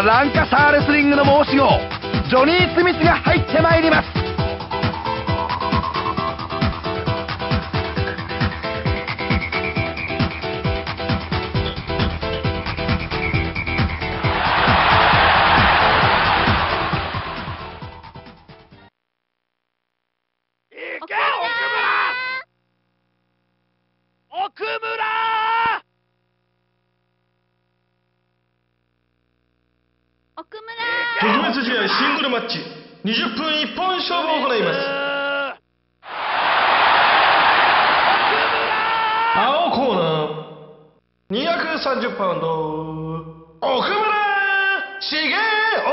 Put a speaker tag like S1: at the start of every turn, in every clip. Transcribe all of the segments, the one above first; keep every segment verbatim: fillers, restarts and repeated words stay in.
S1: ランカサーレスリングの申し子ジョニー・スミスが入ってまいります。
S2: 特別試合シングルマッチにじゅっぷん一本勝負を行います。青コーナーにひゃくさんじゅうパウンド奥村茂雄、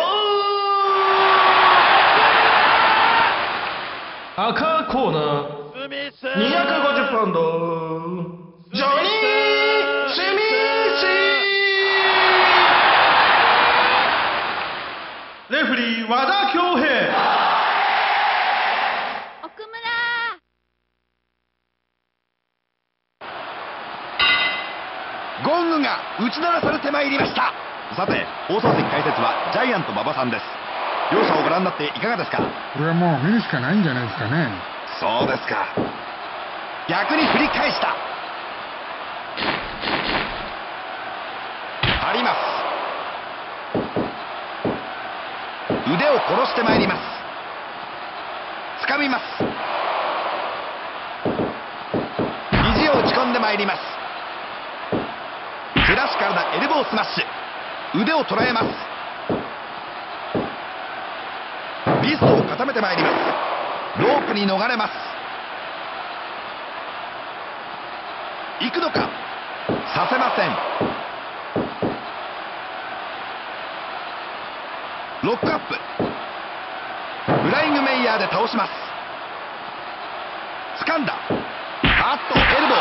S2: 赤コーナーにひゃくごじゅうパウンドジョニー・スミス。レフリー和田恭平。
S3: 奥村。
S1: ゴングが打ち鳴らされてまいりました。さて放送席解説はジャイアント馬場さんです。両者をご覧になっていかがですか？
S4: これはもう見るしかないんじゃないですかね。
S1: そうですか。逆に振り返した。あります。腕を殺してまいります。掴みます。肘を打ち込んでまいります。クラシカルなエルボースマッシュ。腕を捉えます。リストを固めてまいります。ロープに逃れます。行くのか。させません。ロックアップ。フライングメイヤーで倒します。掴んだ。あっとエルボ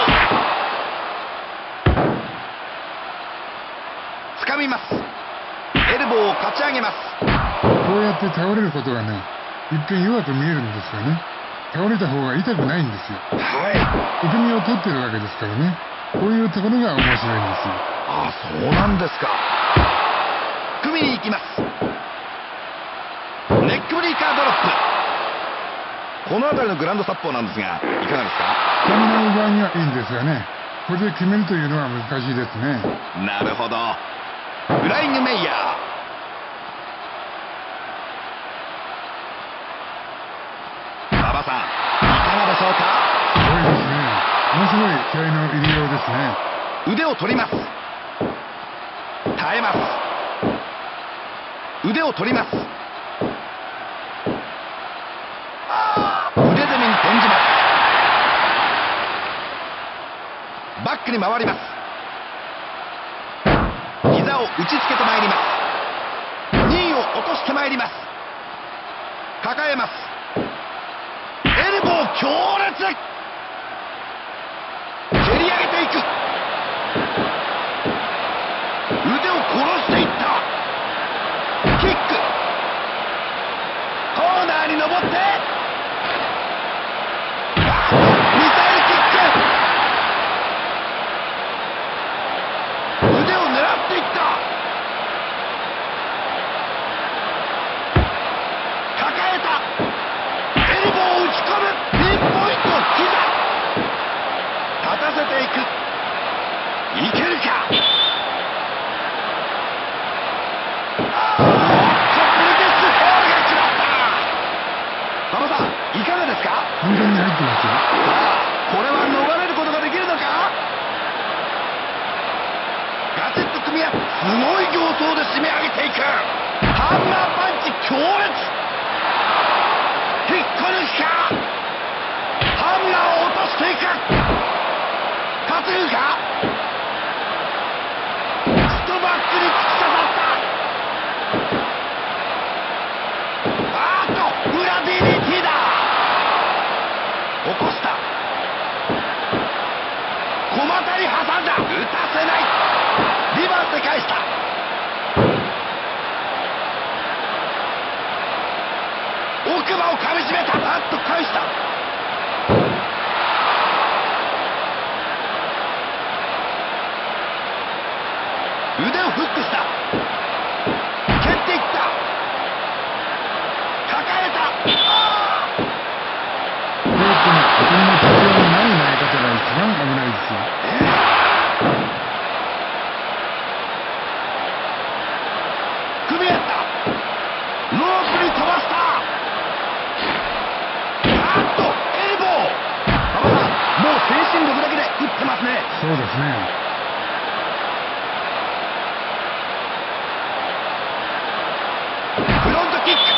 S1: ー。掴みます。エルボーをかち上げます。
S4: こうやって倒れることがね、一見弱く見えるんですがね、倒れた方が痛くないんですよ。
S1: はい。
S4: 受け身を取ってるわけですからね、こういうところが面白いんですよ。
S1: ああ、そうなんですか。組みに行きます。ネックブリーカードロップ。この辺りのグランド殺法なんですが、いかがですか？
S4: スタミナの場合にはいいんですがね、これで決めるというのは難しいですね。
S1: なるほど。フライングメイヤー。馬場さん、いかがでしょうか？
S4: すごいですね。ものすごい気合の入りようですね。
S1: 腕を取ります。耐えます。腕を取ります。腕攻めに転じます。バックに回ります。膝を打ちつけてまいります。にいを落としてまいります。抱えます。エルボー強烈。蹴り上げていく。腕を殺していった。キック。コーナーに登ってミサイルキック。腕を狙っていった。抱えた。エルボーを打ち込む。ピンポイント。膝立たせていく。いけるか。馬場さん、いかがですか？
S4: 完全に入ってますよ。
S1: さあ、これは逃れることができるのか？ガチッと組み合ってすごい形相で締め上げていく。ハンマーパンチ強烈。引っこ抜きか。ハンマーを落としていく。担ぐか。ストバックに突き刺さった。あーっと裏 ディーディーティー だ。起こした。小股に挟んだ。打たせない。リバースで返した。奥歯をかみしめた。あっと返した。腕をフックした。蹴ますね。
S4: そうですね。
S1: フロントキック。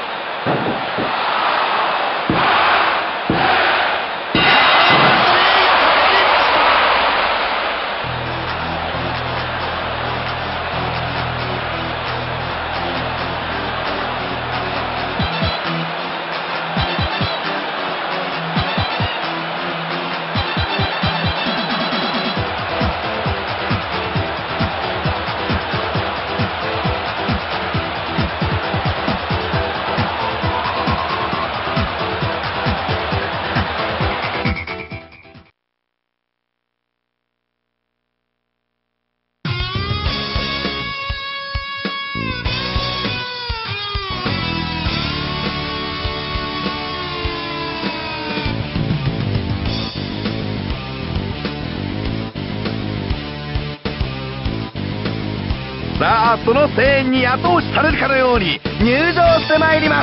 S3: さあ、その声援に後押しされるかのように入場してまいります。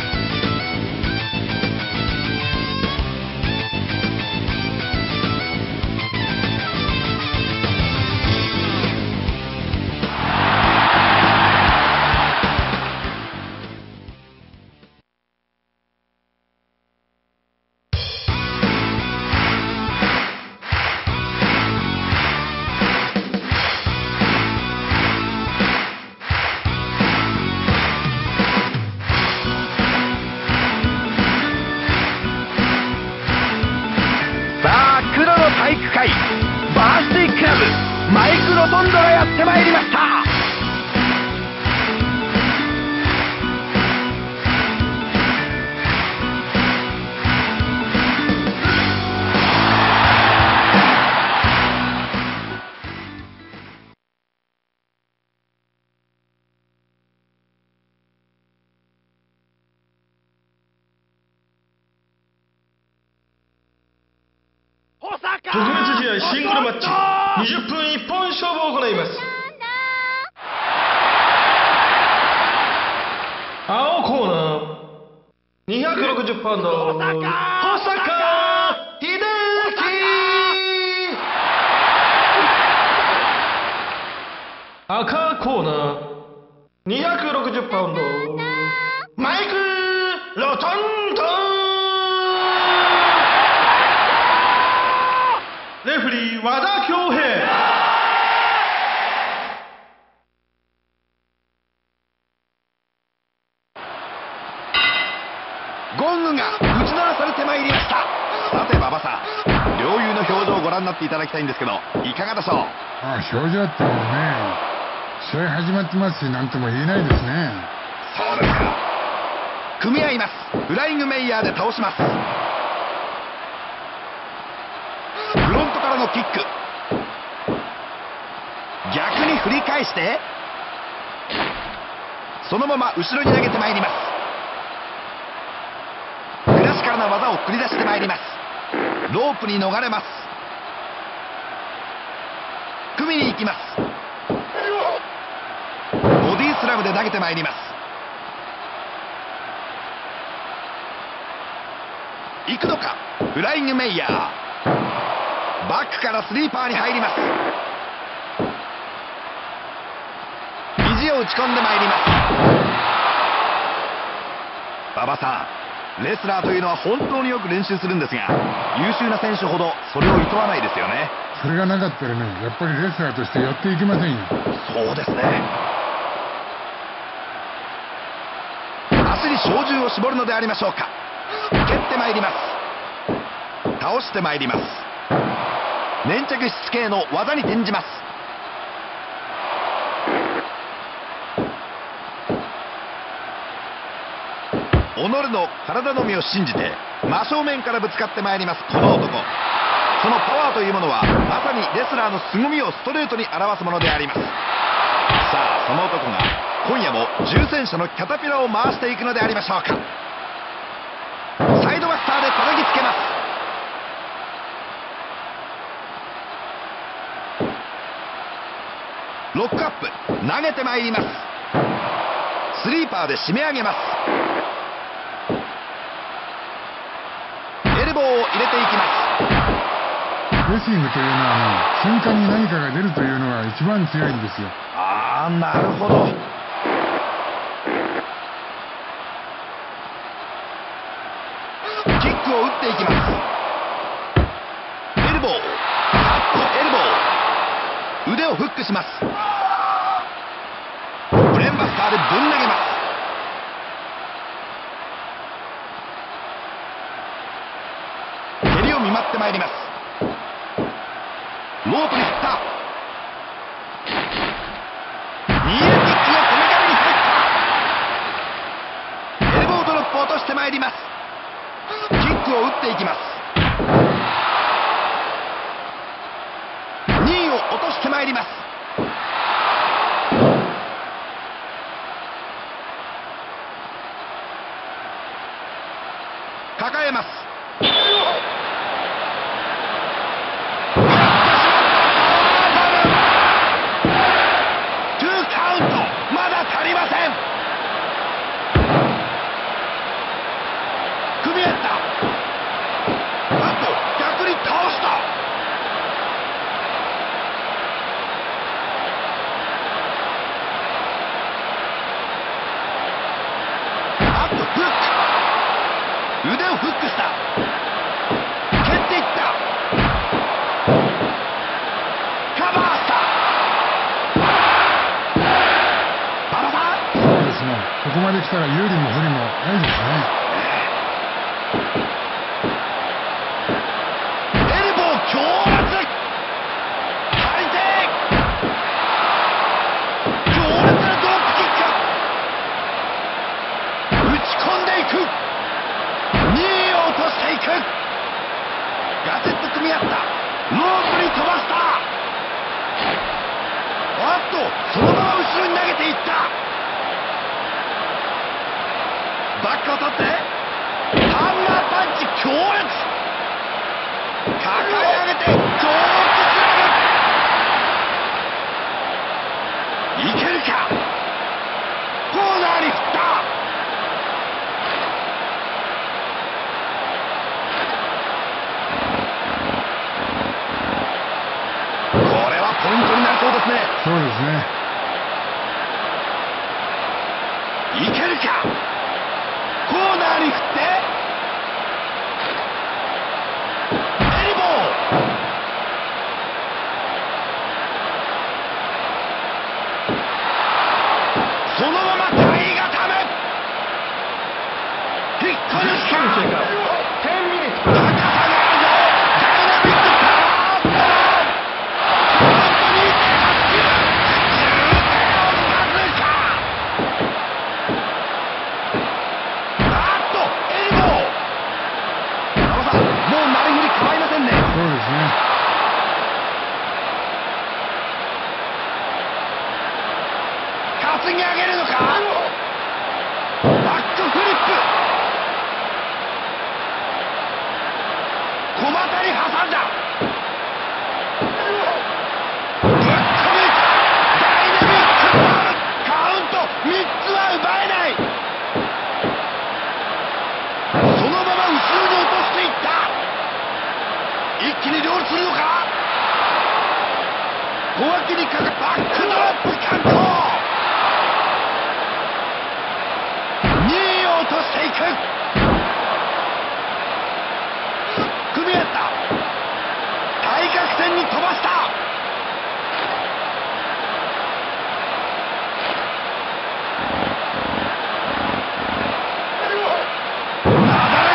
S3: 体育会バースデークラブマイクロトンドがやってまいりました。
S2: 特別試合シングルマッチにじゅっぷん一本勝負を行います。青コーナーにひゃくろくじゅうパウンド保坂秀樹。赤コーナーにひゃくろくじゅうパウンドマイクロトンド。レフリー和田恭平。
S1: ゴングが打ち鳴らされてまいりました。さて馬場さん、両雄の表情をご覧になっていただきたいんですけど、いかがでしょう。
S4: ああ、表情ってもね、試合始まってますし、なんとも言えないですね。
S1: そうですか。組み合います。フライングメイヤーで倒します。フロントからのキック、逆に振り返してそのまま後ろに投げてまいります。クラシカルな技を繰り出してまいります。ロープに逃れます。組みに行きます。ボディスラムで投げてまいります。行くのか。フライングメイヤー、バックからスリーパーに入ります。肘を打ち込んでまいります。馬場さん、レスラーというのは本当によく練習するんですが、優秀な選手ほどそれを厭わないですよね。
S4: それがなかったらね、やっぱりレスラーとしてやっていけませんよ。
S1: そうですね。足に照準を絞るのでありましょうか。蹴ってまいります。倒してまいります。粘着質系の技に転じます。己の体のみを信じて真正面からぶつかってまいります、この男。そのパワーというものはまさにレスラーの凄みをストレートに表すものであります。さあ、その男が今夜も重戦車のキャタピラを回していくのでありましょうか。サイドバスターで叩きつけます。ロックアップ、投げてまいります。スリーパーで締め上げます。エルボーを入れていきます。
S4: レスリングというのはね、瞬間に何かが出るというのが一番強いんですよ。
S1: ああ、なるほど。キックを打っていきます。エルボー、あっとエルボー、腕をフックします。ブレンバスターでぶん投げます。蹴りを見舞ってまいります。ロープに振った。ニーエキックがこめかみに入った。エルボードロップを落としてまいります。キックを打っていきます。にいを落としてまいります。抱えます。腕をフックした。蹴っていった。カバーした。馬場さん、
S4: そうですね、ここまで来たら有利も不利もないですね。
S1: エルボー強烈。回転。強烈なドロップキック。打ち込んでいく。にいを落としていく。ガチッと組み合った。ロープに飛ばした。あっとそのまま後ろに投げていった。バックを取ってハンマーパンチ強烈。抱え上げてドロップスラム。いけるか。コーナーに振った。ポイントになりそうですね。
S4: そうですね。
S1: いけるか。コーナーに振ってエルボー。そのまま体固め。引っ込みした。高さがあるぞ。ダイナミックパワーアッ担ぎ上げるのか。バックフリップ。小股に挟んだ。ぶっ込み。ダイナミックボール。カウントみっつは奪えない。そのまま後ろに落としていった。一気に両立するのか。小脇にかかバックドロップ完登。落としていく。組み合った。対角線に飛ばした。なだれ式のフランケンシュタイナ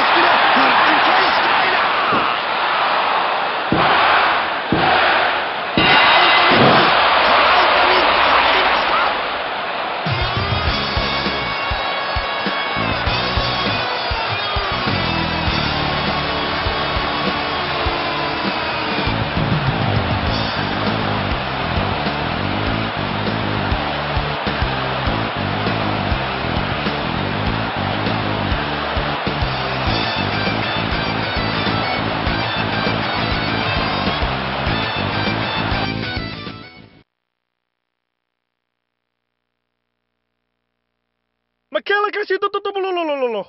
S2: Aquela que do do do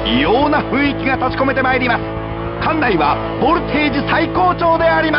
S3: 異様な雰囲気が立ち込めてまいります。館内はボルテージ最高潮であります。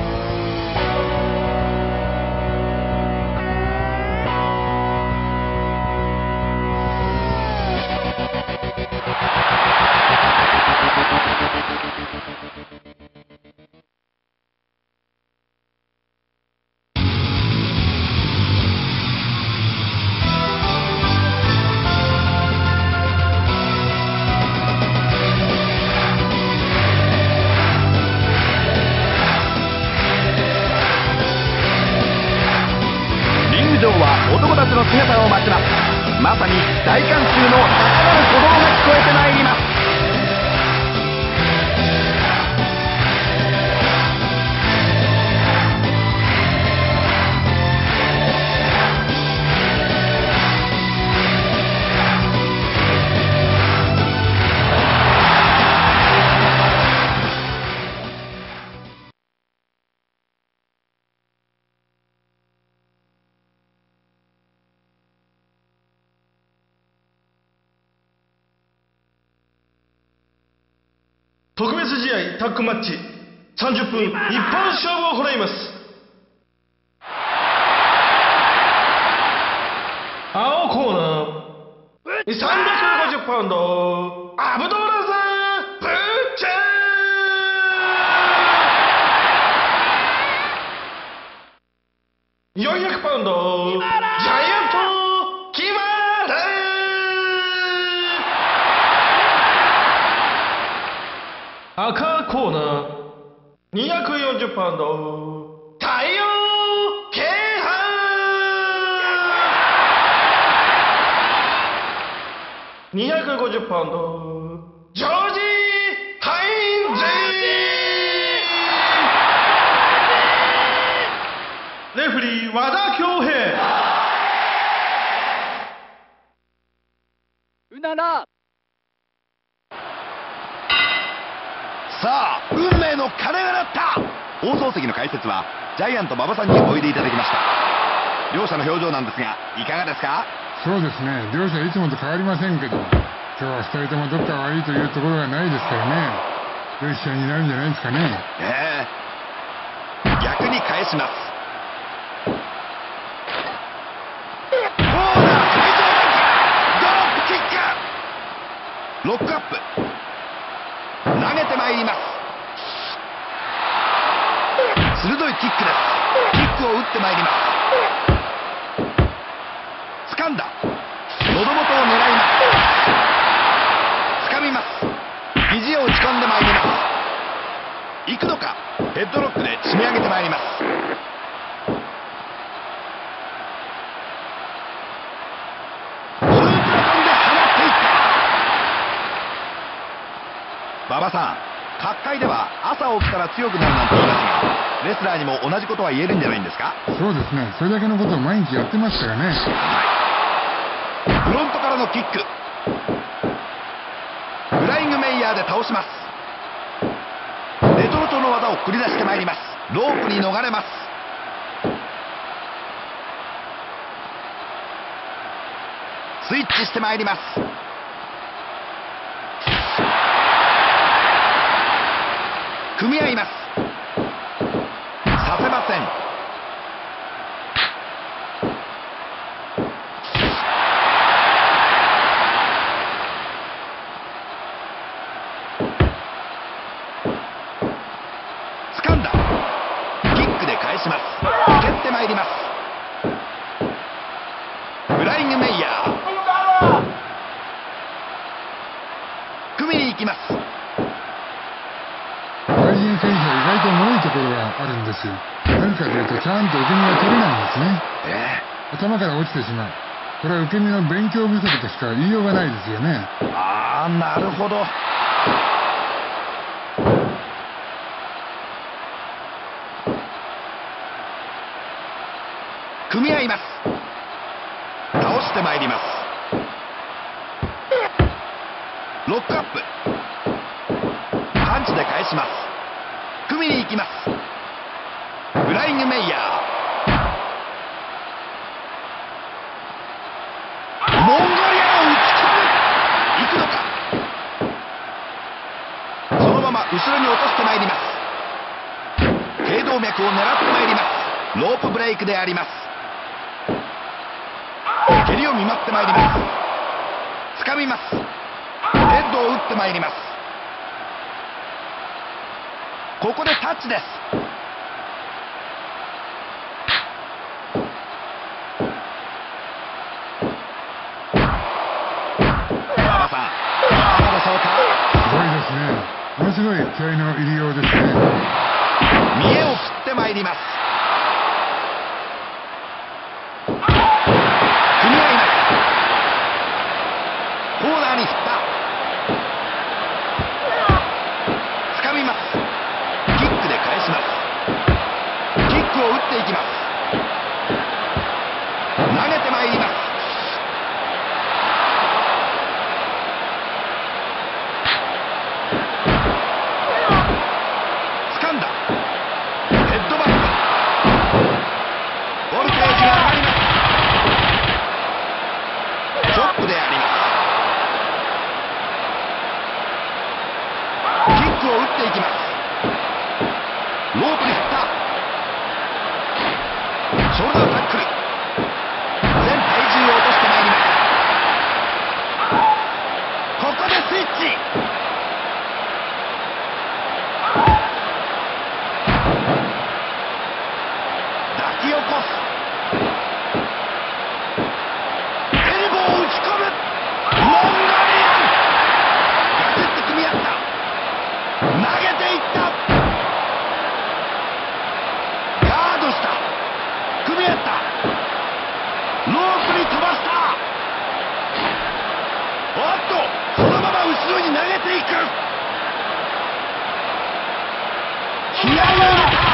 S3: 男たちの姿を待ちます。まさに大観衆の高鳴る鼓動が聞こえてまいります。
S2: 特別試合タッグマッチさんじゅっぷん一本勝負を行います。青コーナーさんびゃくごじゅうパウンドアブドーラザー・ブッチャー、よんひゃくパウンドジャイアントキマラ赤コーナーにひゃくよんじゅうパウンド太陽慶派にひゃくごじゅうパウンドジョージ・ハインズレフリー和田恭平。
S5: うなら
S3: さあ運命の鐘が鳴った。放送席の解説はジャイアント馬場さんにおいでいただきました。両者の表情なんですがいかがですか？
S4: そうですね、両者いつもと変わりませんけど、今日はふたりともどっか悪いというところがないですからね、良い試合になるんじゃないですかね。
S3: ええー、逆に返します。コーナー最上段からドロップキック、ロックアップ投げてまいります。鋭いキックです。キックを打ってまいります。掴んだ喉元を狙います。掴みます。肘を打ち込んでまいります。行くのか。ヘッドロックで締め上げてまいります。スープラトンで放っていった馬場さん、角界では朝起きたら強くなるなんて言いますが、レスラーにも同じことは言えるんじゃないんですか？
S4: そうですね、それだけのことを毎日やってますからね。
S3: はい、フロントからのキック、フライングメイヤーで倒します。レトロトの技を繰り出してまいります。ロープに逃れます。スイッチしてまいります。組み合います。させません。掴んだ。キックで返します。蹴ってまいります。フライングメイヤー、組みに行きます。
S4: 外人選手は意外と脆いところがあるんですよ。何かというとちゃんと受け身が取れないんですね。
S3: え
S4: 頭から落ちてしまう。これは受け身の勉強不足としか言いようがないですよね。
S3: ー、ああ、なるほど。組み合います。倒してまいります。ロックアップ、パンチで返します。組みに行きます。フライングメイヤー、モンゴリアを打ち込む。行くのか。
S1: 脚を狙ってまいります。ロープブレイクであります。蹴りを見舞ってまいります。掴みます。ヘッドを打ってまいります。ここでタッチです。馬場さん、いかがでしょうか。
S4: すごいですね。ものすごい気合の入りようですね。
S1: 見栄を切ってまいります。組み合います。コーナーに振った。掴みます。キックで返します。キックを打っていきます。投げてまいります。掴んだ。ヘッドバック。ボルテージが上がります。チョップであります。キックを打っていきます。ロープに振った。ショルダータックル。全体重を落としてまいります。ここでスイッチ。抱き起こす。エルボーを打ち込む。モンゴリアン。ガツッと組み合った。投げていった。ガードした。組み合った。ロープに飛ばした。おっと、そのまま後ろに投げていく。気合を入れた。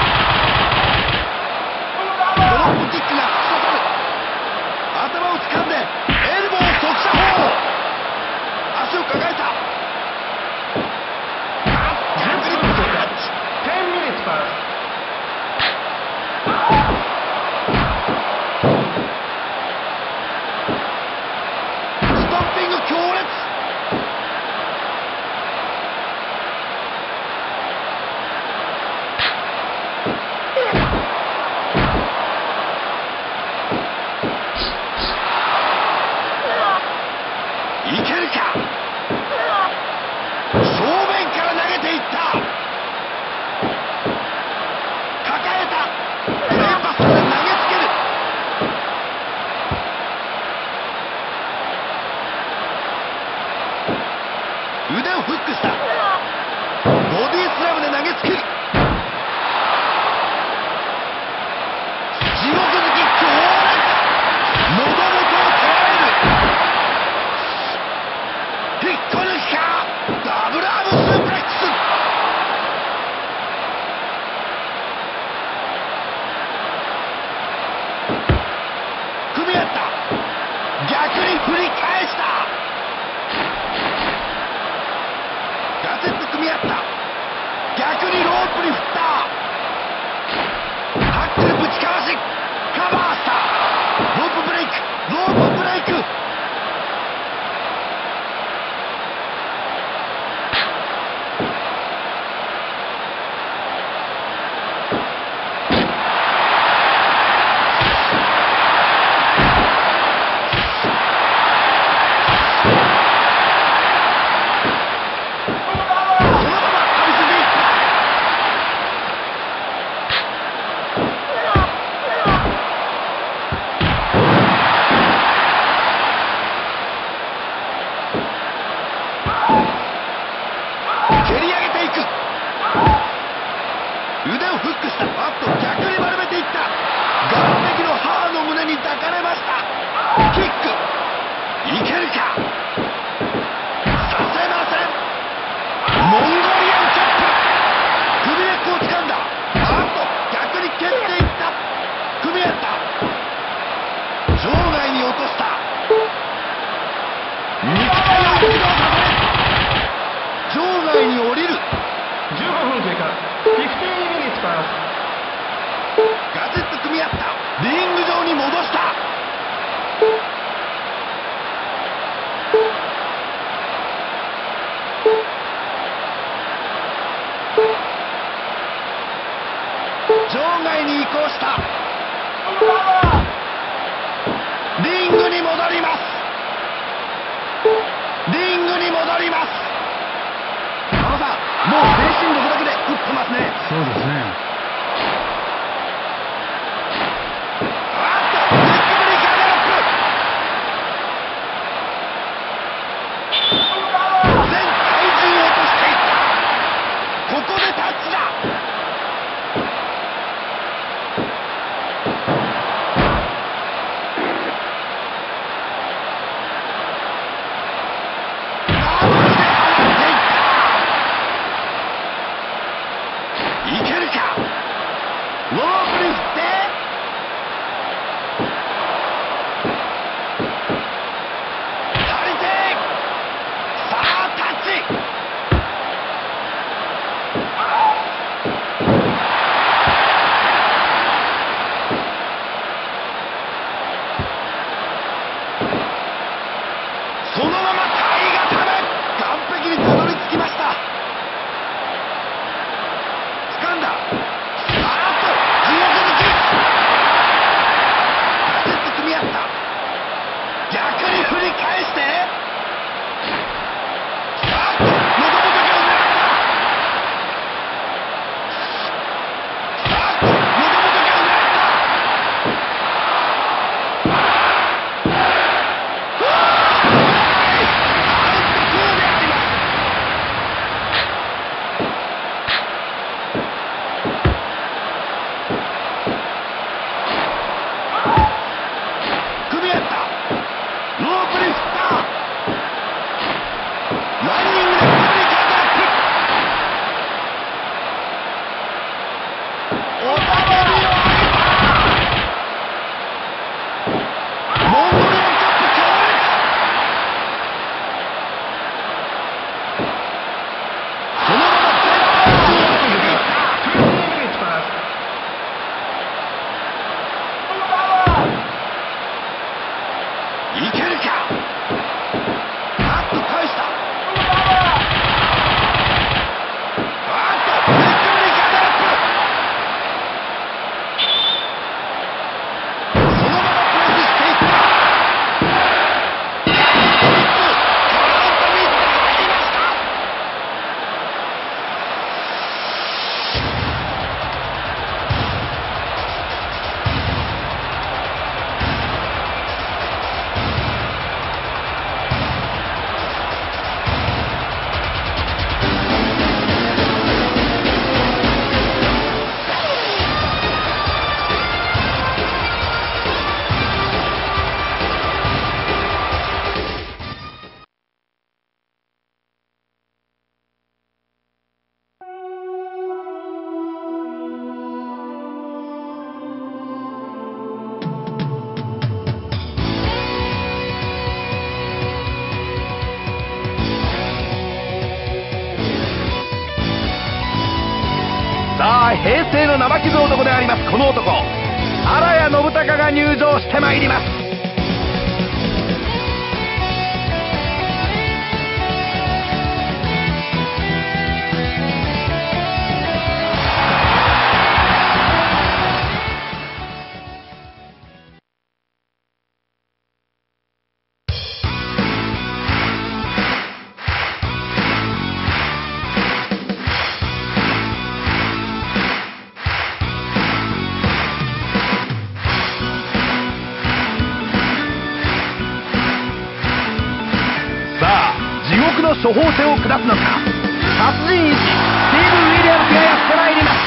S1: ドロップキックが突き刺さる。頭を掴んでエルボー速射砲。足を抱えた。逆にぶつかる。
S2: じゅっぷんミニッツパス。
S1: ストッピング強烈。いけるか。正面から投げていった。抱えた。プレーパスで投げつける。腕をフックした。ボディスラムで投げつける。地獄好き強烈。喉元を捉える。引っこ抜きか。ダブルアームスープレックス。組み合った。逆に振り返した。ガツッと組み合った。逆にロープに振った。タックルぶちかわしカバーした。ロープブレイク。ロープブレイク。蹴り上げていく。腕をフックした。バット逆に丸めていった。岸壁の母の胸に抱かれました。キックいけるか。させません。モンゴリアンチョップ。首根っこを掴んだ。あっと逆に蹴っていった。組み合った。場外に落とした。肉体を起動させる。場外に降りる。
S2: じゅうごふん経過。じゅうごミニッツパス。
S1: ガツッと組み合った。リング上に戻した。場功した。リングに戻ります。リングに戻ります。馬場さん、もう精神力だけで打ってますね。
S4: そうですね。
S1: さあ、平成の生傷男でありますこの男、荒谷信孝が入場してまいります。処方箋を下すのか、殺人医師スティーブン・ウィリアムズがやってまいります。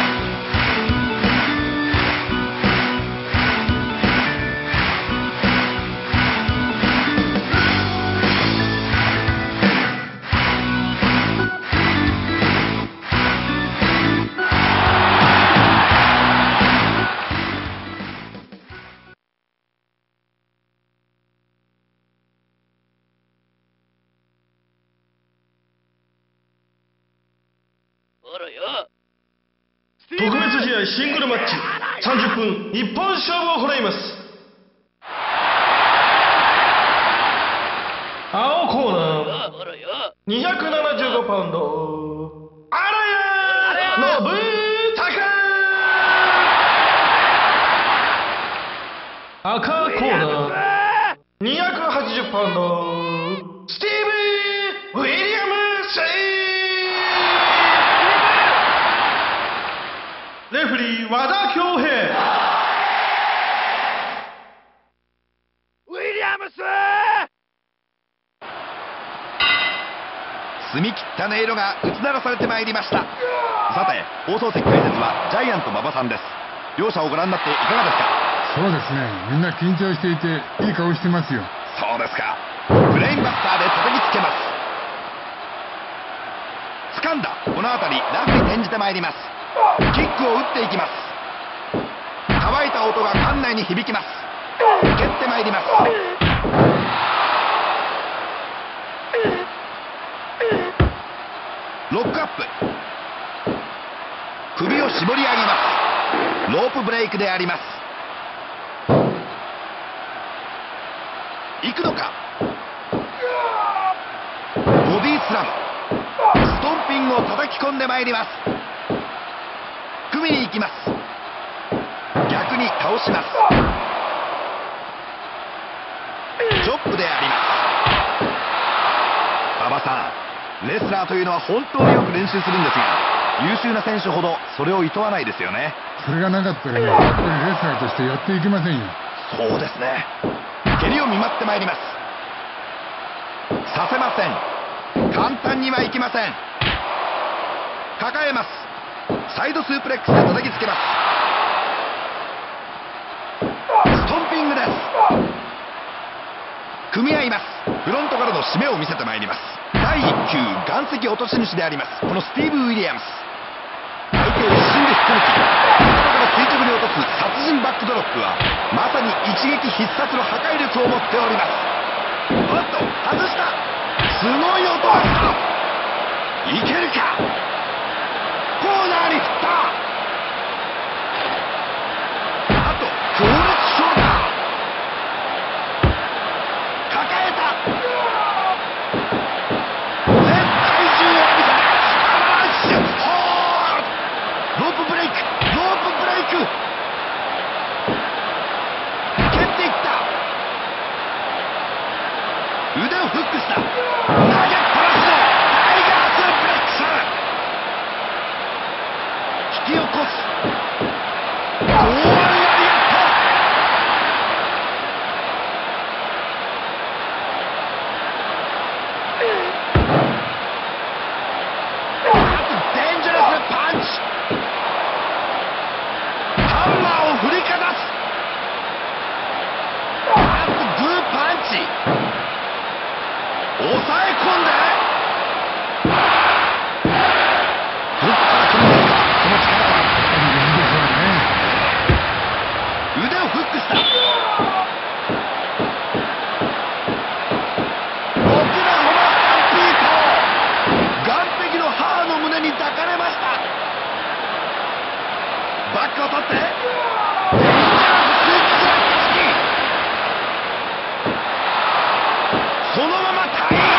S2: 特別試合シングルマッチさんじゅっぷん一本勝負を行います。青コーナーにひゃくななじゅうごパウンド荒谷信孝。 和田恭平。
S3: ウィリアムス。澄み切った音色が打ち鳴らされてまいりました。さて放送席解説はジャイアント馬場さんです。両者をご覧になっていかがですか？
S4: そうですね、みんな緊張していていい顔してますよ。
S3: そうですか。ブレインバスターで叩きつけます。掴んだ。この辺りラフに転じてまいります。キックを打っていきます。乾いた音が館内に響きます。蹴ってまいります。ロックアップ。首を絞り上げます。ロープブレイクであります。行くのか。ボディスラム。ストンピングを叩き込んでまいります。組みに行きます。逆に倒します。チョップであります。馬場さん、レスラーというのは本当によく練習するんですが、優秀な選手ほどそれを厭わないですよね。
S4: それがなかったらね、やっぱりレスラーとしてやっていけませんよ。
S3: そうですね。蹴りを見舞ってまいります。させません。簡単にはいきません。抱えます。サイドスープレックスで叩きつけます。ストンピングです。組み合います。フロントからの締めを見せてまいります。だいいっきゅう岩石落とし主でありますこのスティーブ・ウィリアムス。相手を一瞬で引っこ抜き、頭から垂直に落とす殺人バックドロップはまさに一撃必殺の破壊力を持っております。おっと外した。すごい音がした。いけるか。コーナーに振った。あと強烈ショルダー。抱えた。全体重を浴びせてスマッシュホールド。ロープブレイク。ロープブレイク。蹴っていった。腕をフックした。投げっぱなしのタイガースープレックス。引き起こす。ゴーアンラリアット。あとデンジャラスなパンチ。ハンマーを振りかざす。あとグーパンチ。抑え込んで。どっから来るんですかその力は。腕をフックした。オクラホマスタンピート。岸壁の母の胸に抱かれました。バックを取ってデンジャラススープスラッチキ。そのままタイガース。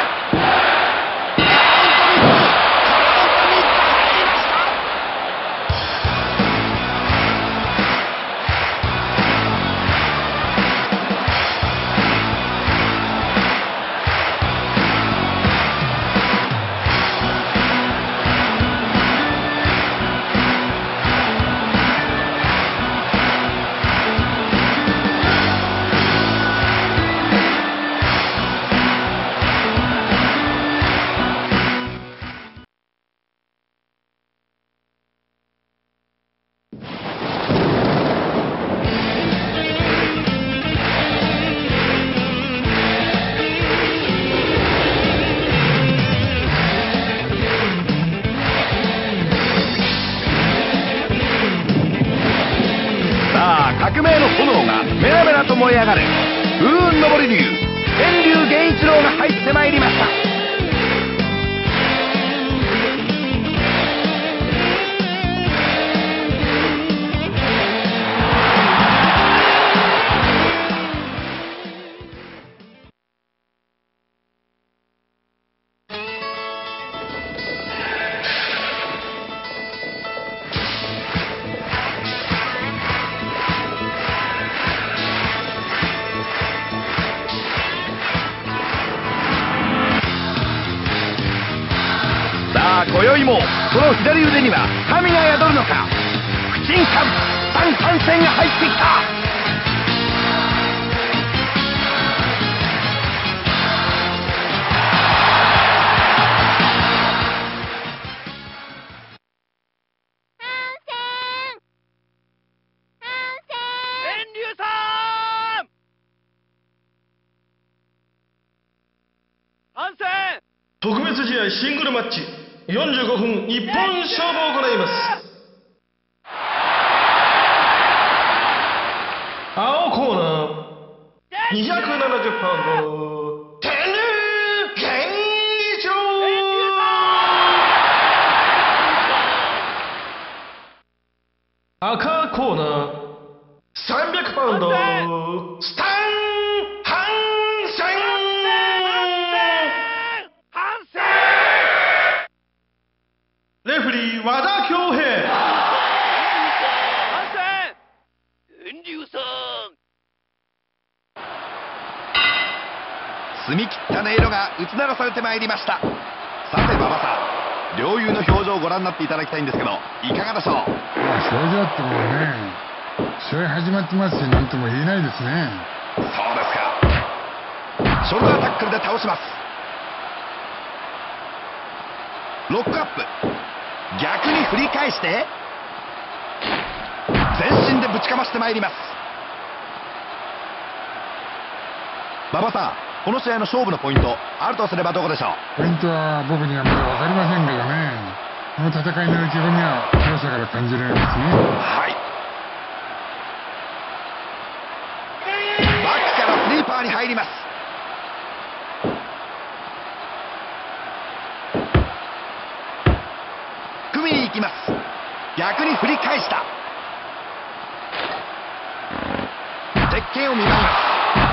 S3: 革命の炎がメラメラと燃え上がる。風雲昇り流天竜源一郎が入ってまいりました。今宵もその左腕には神が宿るのか。
S1: 新幹スタン・ハンセンが入ってきた。
S2: 特別試合シングルマッチよんじゅうごふん一本勝負を行います。青コーナーにひゃくななじゅうパウンド天竜健一郎。赤コーナーさんびゃくパウンドスタン・ハンセン。レフリー和田恭平。
S1: 澄み切った音色が打ち鳴らされてまいりました。さて馬場さん、両雄の表情をご覧になっていただきたいんですけど、いかがでしょう。
S4: まあ、表情ってもうね、試合始まってますし、なんとも言えないですね。
S1: そうですか。ショルダータックルで倒します。ロックアップ、逆に振り返して全身でぶちかましてまいります。馬場さん、この試合の勝負のポイントあるとすればどこでしょう。
S4: ポイントは僕にはまだ分かりませんけどね、この戦いの意気込みは強さから感じられますね。
S1: はい、バックからスリーパーに入ります。組みに行きます。逆に振り返した。鉄拳を見舞います。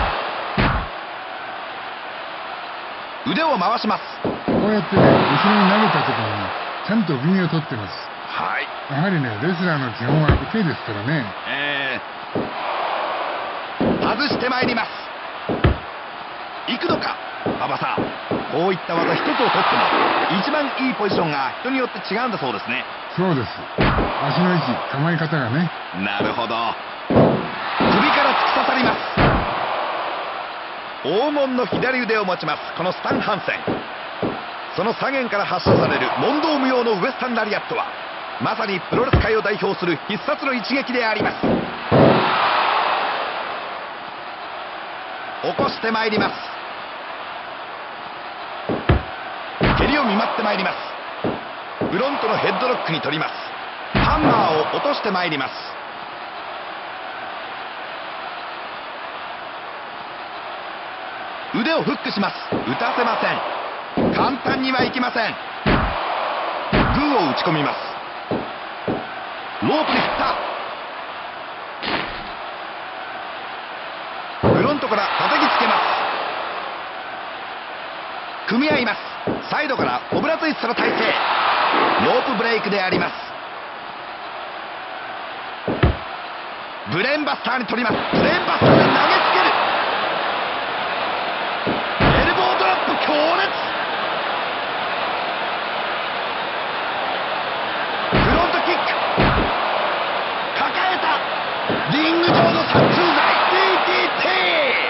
S1: 腕を回します。
S4: こうやってね、後ろに投げた時にちゃんと踏みを取ってます。
S1: はい、
S4: やはりね、レスラーの基本は受けですからね。
S1: えー、外してまいります。行くのか馬場さん、こういった技一つを取っても一番いいポジションが人によって違うんだそうですね。
S4: そうです。足の位置、構え方がね。
S1: なるほど。首から突き刺さります。黄門の左腕を持ちます、このスタン・ハンセン。その左舷から発射される問答無用のウエスタンラリアットはまさにプロレス界を代表する必殺の一撃であります。起こしてまいります。蹴りを見舞ってまいります。フロントのヘッドロックに取ります。ハンマーを落としてまいります。腕をフックします。打たせません。簡単にはいきません。グーを打ち込みます。ロープに振った。フロントから叩きつけます。組み合います。サイドからコブラツイストの体勢。ロープブレイクであります。ブレーンバスターに取ります。ブレーンバスターで投げつける。強烈。フロントキック、抱えた。リング上の殺虫剤 ディーティーティ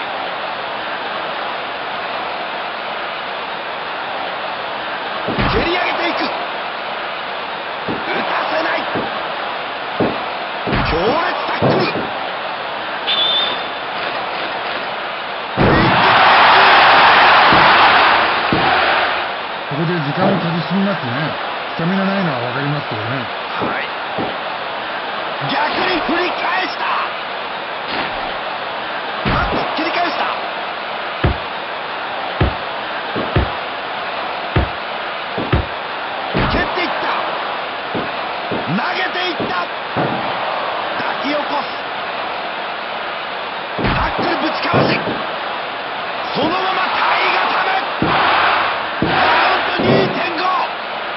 S1: ー。蹴り上げていく。打たせない。強烈タックル。
S4: ここで時間を取りすぎますね。スタミナないのは分かりますけどね。
S1: はい、逆に振り返した。なんと切り返した。蹴っていった。投げていった。抱き起こす。タックルぶちかわし、そのまま体がため。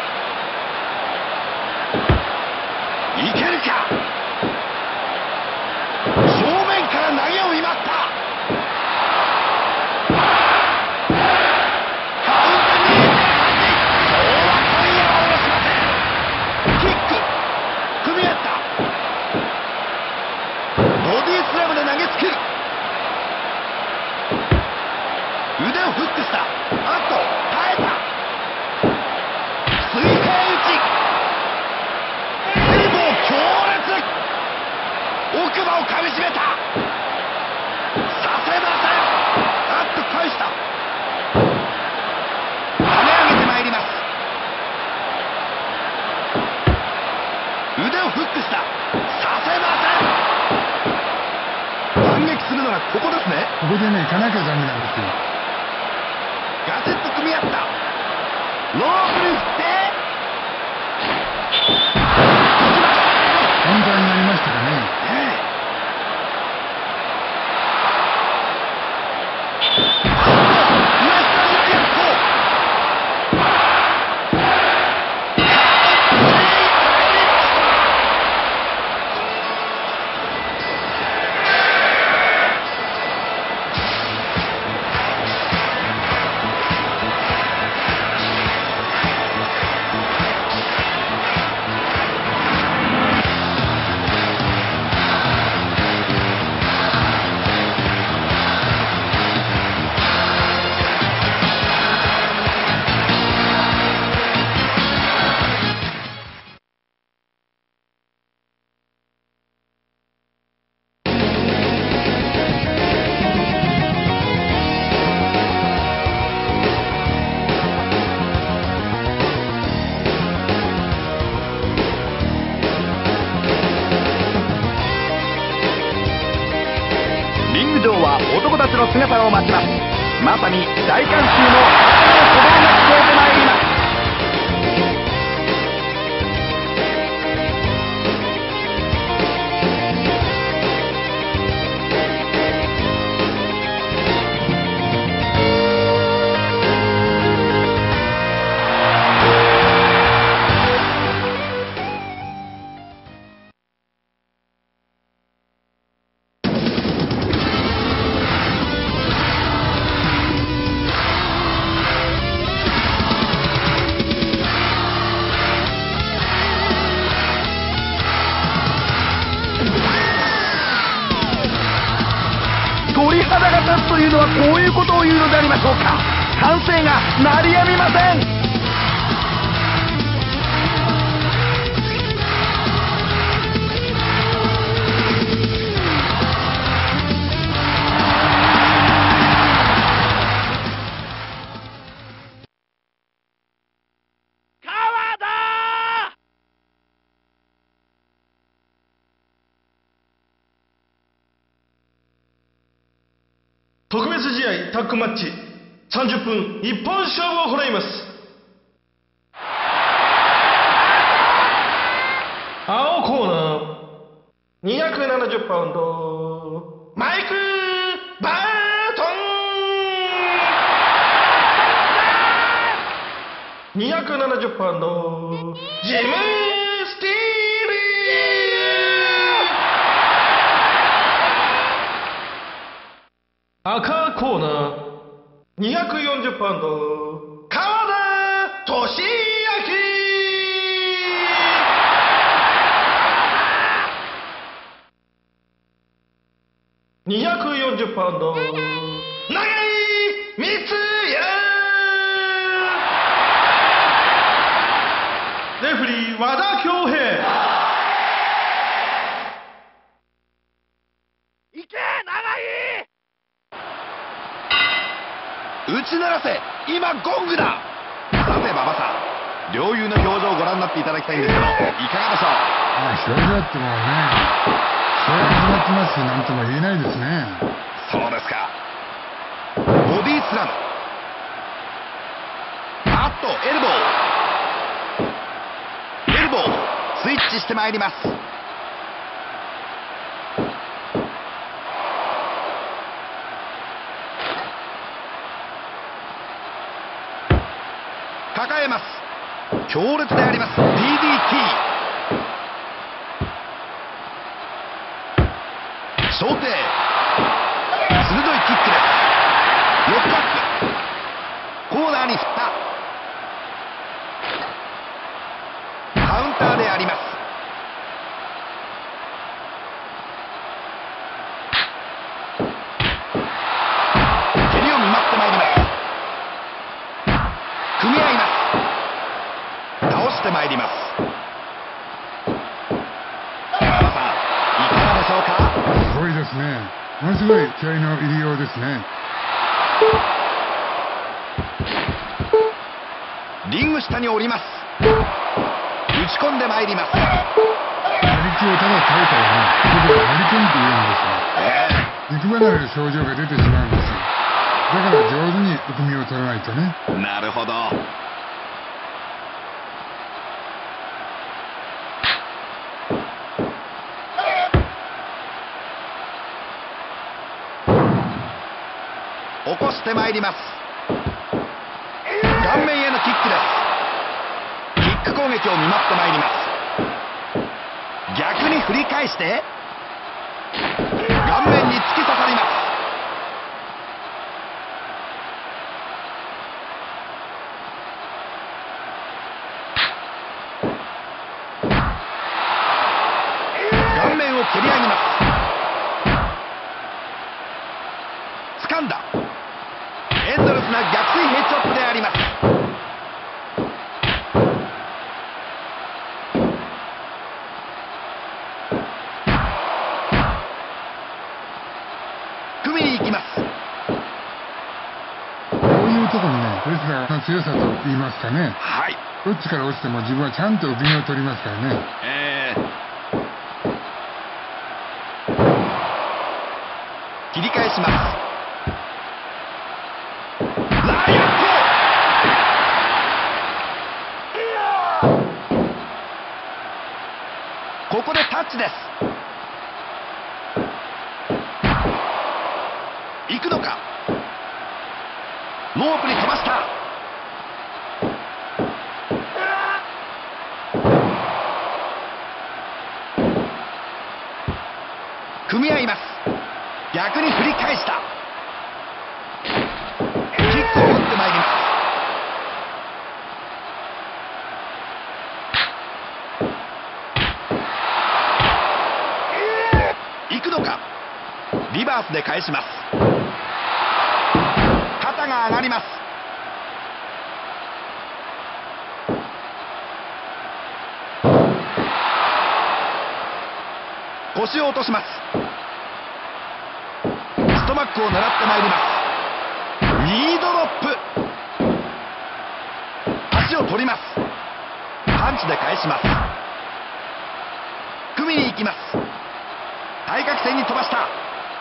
S1: いけるか。 頭をかみしめた。させません。あっと返した。跳ね上げてまいります。腕をフックした。させません。反撃するのがここですね。
S4: ここでね、行かなきゃダメなんですよ。
S1: ガチッと組み合った。ロープに振って
S4: カウンターになりましたかね。
S1: 男たちの姿を待ちます。まさに大観衆の体の鼓動が聞こえてまいります。鳥肌が立つというのはこういうことを言うのでありましょうか。歓声が鳴りやみません。
S2: 特別試合タッグマッチさんじゅっぷん一本勝負を行います。青コーナーにひゃくななじゅっパウンドマイク・バートン、にひゃくななじゅっパウンドジム・スティー赤コーナーにひゃくよんじゅっパウンド川田俊明、にひゃくよんじゅっパウンド長井光也、レフリー和田恭平。
S1: いけ長井、打ち鳴らせ、今ゴングだ。さて馬場さん、両雄の表情をご覧になっていただきたいんですけど、いかがでしょう。
S4: まあ、試合だってもうね、試合始まってますし、なんとも言えないですね。
S1: そうですか。ボディスラム、あっとエルボー、エルボースイッチしてまいります。抱えます。強烈であります。 ディーディーティー 小艇、鋭いキックです。ロックアップ、コーナーに振った。カウンターであります。蹴りを見舞ってまいります。組み合います。倒してまいります。馬場さん、いかがでしょうか。
S4: ですね。ものすごい気合いの入りようですね。
S1: リング下に降ります。打ち込んでまいります。
S4: 馬力をただ耐えたらね、それで馬力って言うんですよ。
S1: え
S4: 肉離れの症状が出てしまうんですよ。だから上手に含みを取らないとね。
S1: ー、なるほど。起こしてまいります。顔面へのキックです。キック攻撃を見舞ってまいります。逆に振り返して顔面に突き刺さります。顔面を蹴り上げます。掴んだ。エンドレスな逆水ヘッドチョップであります。組みに行きます。
S4: こういうとこにね、レスラーの強さと言いますかね。
S1: はい。
S4: どっちから落ちても自分はちゃんと含みを取りますからね。
S1: えー、切り返します。ライアット。ここでタッチです。行くのか。ロープに飛ばした。組み合います。逆に振り返した。キックを打ってまいります。行くのか。リバースで返します。肩が上がります。腰を落とします。ストマックを狙ってまいります。ニードロップ。足を取ります。パンチで返します。組みに行きます。対角線に飛ばした。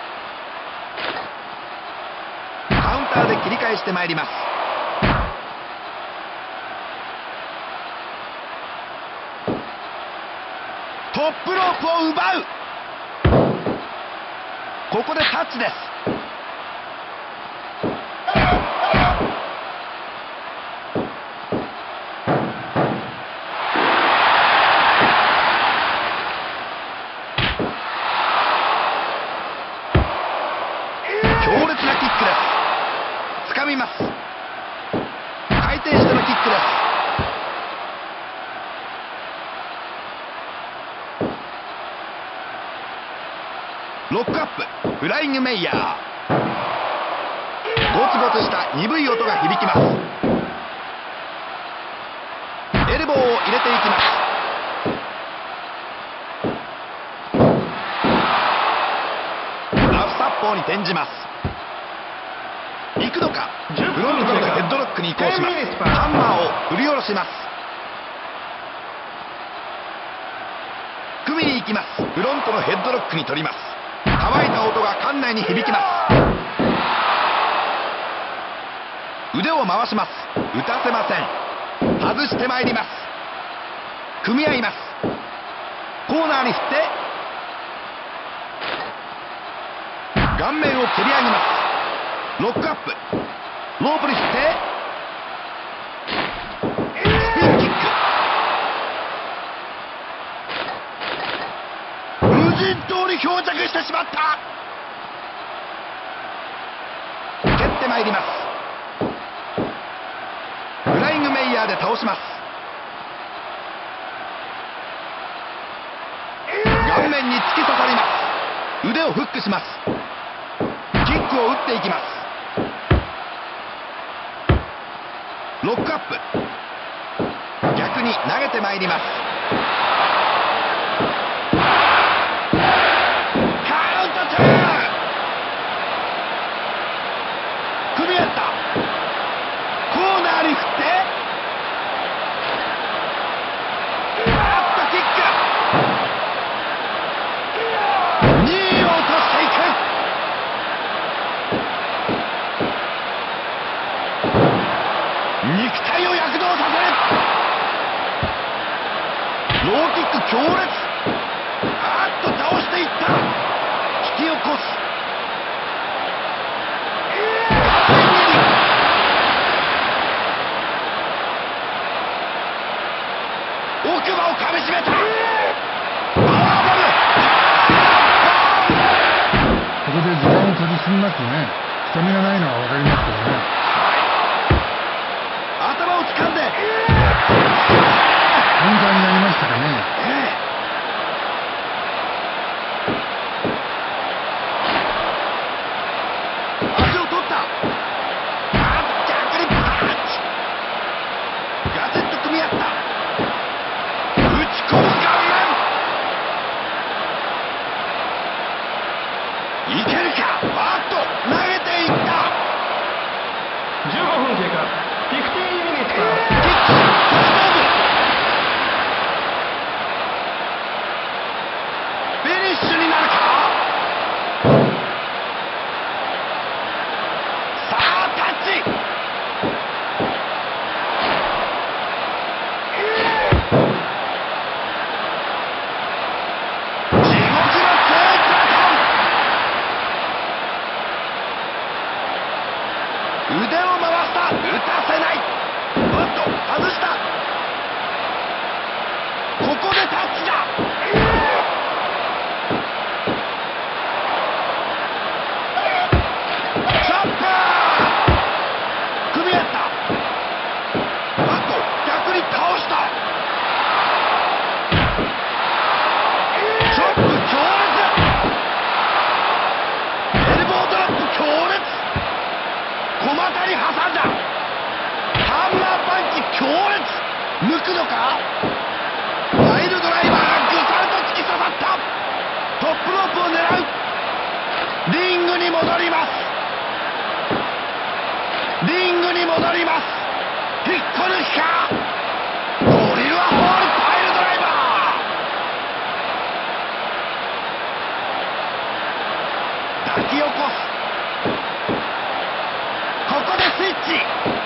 S1: カウンターで切り返してまいります。トップロープを奪う。ここでタッチです。強烈なキックです。掴みます。回転してのキックです。ロックアップ。フライングメイヤー。ゴツゴツした鈍い音が響きます。エルボーを入れていきます。ラフサッポーに転じます。行くのか。フロントからのヘッドロックに移行します。ハンマーを振り下ろします。組みに行きます。フロントのヘッドロックに取ります。乾いた音が館内に響きます。腕を回します。打たせません。外してまいります。組み合います。コーナーに振って顔面を蹴り上げます。ロックアップ。ロープに振ってスピンキック。無人島に漂着してしまった。蹴ってまいります。フライングメイヤーで倒します。顔面に突き刺さります。腕をフックします。キックを打っていきます。ロックアップ。逆に投げてまいります。カウントチェンジ。 肉体を躍動させる。ローキック強烈。あっと倒していった。引き起こす。奥歯をかみしめた。パワーボム。
S4: ここで時間を取りすぎますとね、スタミナないのは分かりますけどね。
S1: 頭を掴んで
S4: カウンターになりましたかね。
S1: ええ、足を取った。あ逆にパンチ。ガチッと組み合った。打ち込む顔面。いけるか。バット投げていった。
S2: じゅうごふん経過。フィフティーンミニッツパス。
S1: キックフィニッシュになるか。さあタッチ。地獄の強いプラトン。腕を回した。打たせない。バット外した。ここでタッチだ。チョッパー組み合った。バット逆に倒した。チョップ強烈。エルボードラップ強烈。小股に挟んだ。ハンマーパンチ強烈。抜くのか。ワイルドライバーがグサッと突き刺さった。トップロープを狙う。リングに戻ります。リングに戻ります。引っこ抜きか。ゴリラホールパイルドライバー。抱き起こす。ここでスイッチ。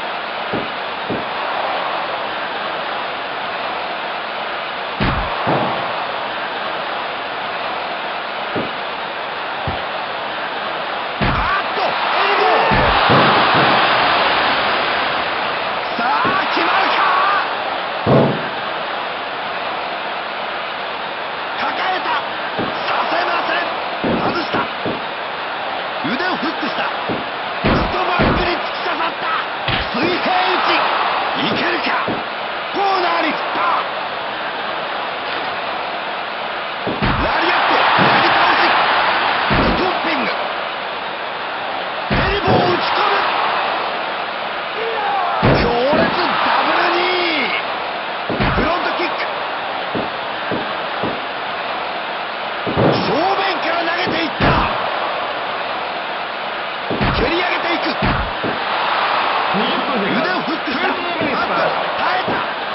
S1: 腕をフックした。ストバックに突き刺さった。水平打ち。いけるか。コーナーに振った。ラリアットなぎ倒し。ストッピング。エルボーを打ち込む。強烈ダブルニー。フロントキック。正面から投げていった。蹴り上げていく。
S2: にじゅっぷん経過。
S1: 腕をフックした。あっと耐えた。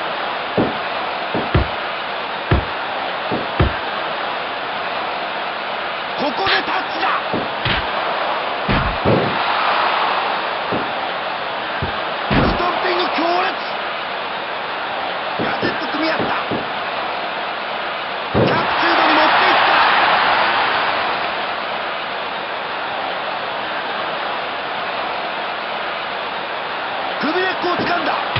S1: ここでタッチだ。ストッピング強烈。ガチッと組み合った。キャプチュードに持っていった。首根っこを掴んだ。